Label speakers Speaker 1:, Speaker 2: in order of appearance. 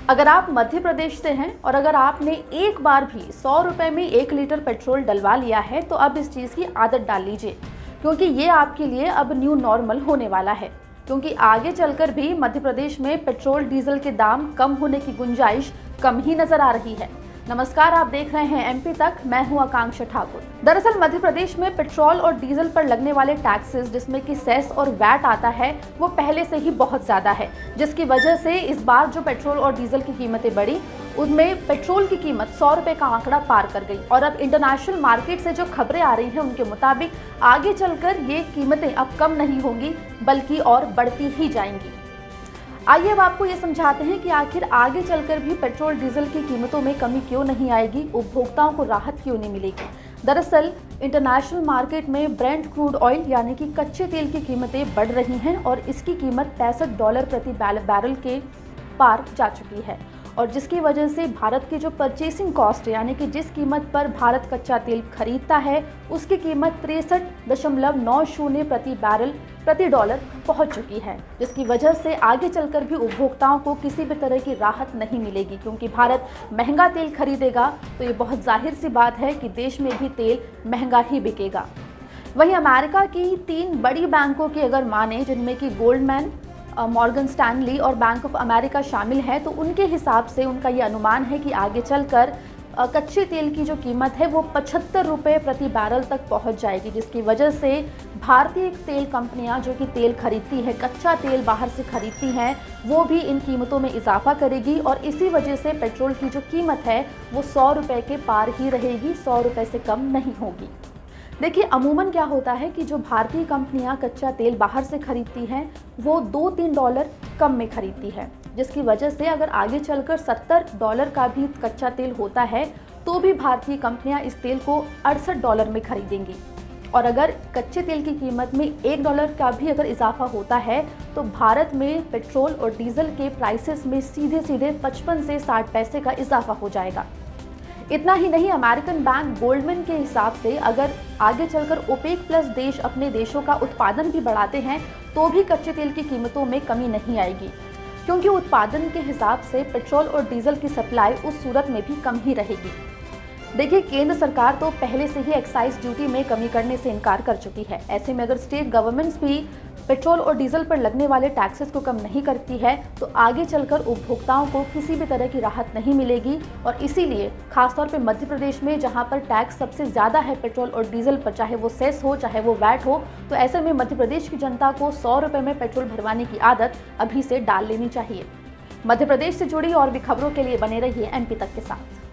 Speaker 1: अगर आप मध्य प्रदेश से हैं और अगर आपने एक बार भी 100 रुपए में 1 लीटर पेट्रोल डलवा लिया है तो अब इस चीज़ की आदत डाल लीजिए, क्योंकि ये आपके लिए अब न्यू नॉर्मल होने वाला है। क्योंकि आगे चलकर भी मध्य प्रदेश में पेट्रोल डीजल के दाम कम होने की गुंजाइश कम ही नजर आ रही है। नमस्कार, आप देख रहे हैं एमपी तक, मैं हूं आकांक्षा ठाकुर। दरअसल मध्य प्रदेश में पेट्रोल और डीजल पर लगने वाले टैक्सेस, जिसमें कि सेस और वैट आता है, वो पहले से ही बहुत ज्यादा है, जिसकी वजह से इस बार जो पेट्रोल और डीजल की कीमतें बढ़ी, उनमें पेट्रोल की कीमत 100 रुपए का आंकड़ा पार कर गई। और अब इंटरनेशनल मार्केट से जो खबरें आ रही हैं उनके मुताबिक आगे चलकर ये कीमतें अब कम नहीं होंगी बल्कि और बढ़ती ही जाएंगी। आइए अब आपको ये समझाते हैं कि आखिर आगे चलकर भी पेट्रोल डीजल की कीमतों में कमी क्यों नहीं आएगी, उपभोक्ताओं को राहत क्यों नहीं मिलेगी। दरअसल इंटरनेशनल मार्केट में ब्रेंट क्रूड ऑयल यानी कि कच्चे तेल की कीमतें बढ़ रही हैं और इसकी कीमत $65 प्रति बैरल के पार जा चुकी है, और जिसकी वजह से भारत की जो परचेसिंग कॉस्ट यानी कि जिस कीमत पर भारत कच्चा तेल खरीदता है उसकी कीमत 63.90 प्रति बैरल प्रति डॉलर पहुंच चुकी है, जिसकी वजह से आगे चलकर भी उपभोक्ताओं को किसी भी तरह की राहत नहीं मिलेगी। क्योंकि भारत महंगा तेल खरीदेगा तो ये बहुत जाहिर सी बात है कि देश में भी तेल महंगा ही बिकेगा। वहीं अमेरिका की 3 बड़ी बैंकों की अगर माने, जिनमें कि गोल्डमैन, मॉर्गन स्टैनली और बैंक ऑफ अमेरिका शामिल है, तो उनके हिसाब से उनका ये अनुमान है कि आगे चलकर कच्चे तेल की जो कीमत है वो 75 रुपये प्रति बैरल तक पहुंच जाएगी, जिसकी वजह से भारतीय तेल कंपनियां जो कि तेल खरीदती है, कच्चा तेल बाहर से खरीदती हैं, वो भी इन कीमतों में इजाफा करेगी और इसी वजह से पेट्रोल की जो कीमत है वो 100 रुपये के पार ही रहेगी, 100 रुपये से कम नहीं होगी। देखिए, अमूमन क्या होता है कि जो भारतीय कंपनियां कच्चा तेल बाहर से खरीदती हैं वो $2-3 कम में खरीदती है, जिसकी वजह से अगर आगे चलकर $70 का भी कच्चा तेल होता है तो भी भारतीय कंपनियां इस तेल को $68 में खरीदेंगी। और अगर कच्चे तेल की कीमत में $1 का भी अगर इजाफा होता है तो भारत में पेट्रोल और डीजल के प्राइसेस में सीधे सीधे 55 से 60 पैसे का इजाफा हो जाएगा। इतना ही नहीं, अमेरिकन बैंक गोल्डमैन के हिसाब से अगर आगे चलकर ओपेक प्लस देश अपने देशों का उत्पादन भी बढ़ाते हैं तो भी कच्चे तेल की कीमतों में कमी नहीं आएगी, क्योंकि उत्पादन के हिसाब से पेट्रोल और डीजल की सप्लाई उस सूरत में भी कम ही रहेगी। देखिए, केंद्र सरकार तो पहले से ही एक्साइज ड्यूटी में कमी करने से इनकार कर चुकी है। ऐसे में अगर स्टेट गवर्नमेंट्स भी पेट्रोल और डीजल पर लगने वाले टैक्सेस को कम नहीं करती है तो आगे चलकर उपभोक्ताओं को किसी भी तरह की राहत नहीं मिलेगी। और इसीलिए खासतौर पे मध्य प्रदेश में, जहां पर टैक्स सबसे ज़्यादा है पेट्रोल और डीजल पर, चाहे वो सेस हो चाहे वो वैट हो, तो ऐसे में मध्य प्रदेश की जनता को 100 रुपये में पेट्रोल भरवाने की आदत अभी से डाल लेनी चाहिए। मध्य प्रदेश से जुड़ी और भी खबरों के लिए बने रहिए एमपी तक के साथ।